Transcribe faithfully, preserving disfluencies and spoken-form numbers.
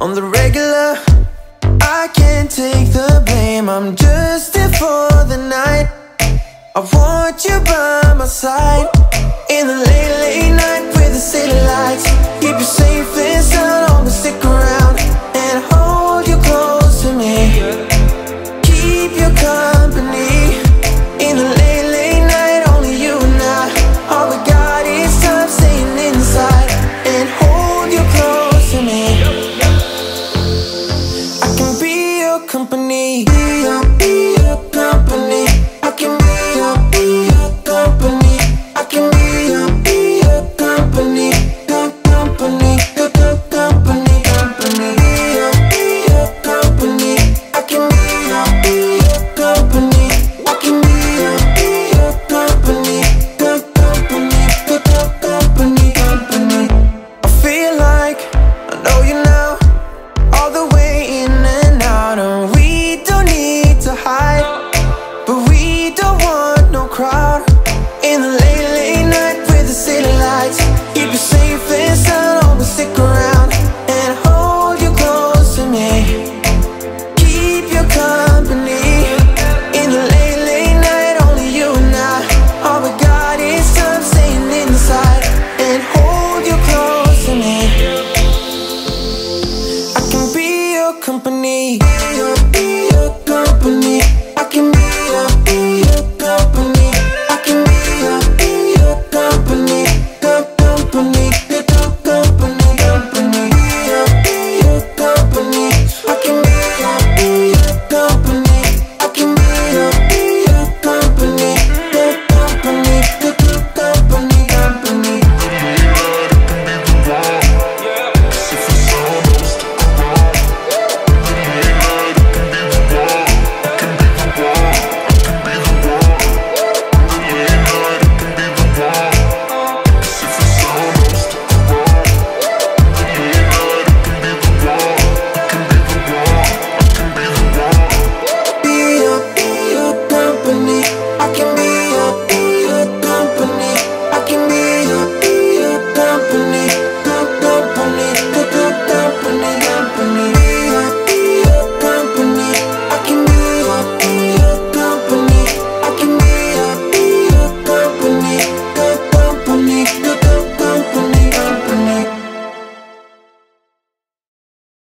on the regular. I can't take the blame, I'm just here for the night. I want you by my side, in the late, late night with the city lights. Keep you safe and sound, I'ma stick around.